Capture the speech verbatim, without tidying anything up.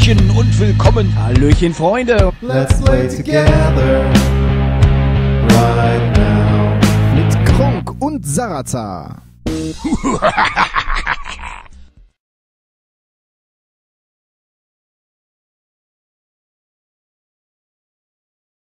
Hallöchen und willkommen. Hallöchen, Freunde. Let's play together right now. Mit Kronk und Sarazar.